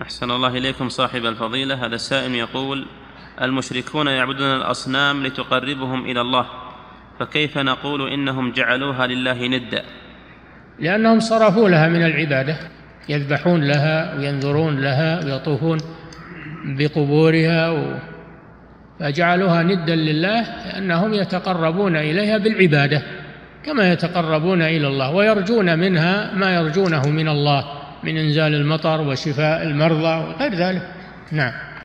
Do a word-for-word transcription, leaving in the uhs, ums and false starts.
أحسن الله إليكم صاحب الفضيلة. هذا السائل يقول: المشركون يعبدون الأصنام لتقربهم إلى الله، فكيف نقول إنهم جعلوها لله ندا؟ لأنهم صرفوا لها من العبادة، يذبحون لها وينذرون لها ويطوفون بقبورها، فجعلوها ندا لله لأنهم يتقربون إليها بالعبادة كما يتقربون إلى الله، ويرجون منها ما يرجونه من الله من إنزال المطر وشفاء المرضى وغير ذلك. نعم.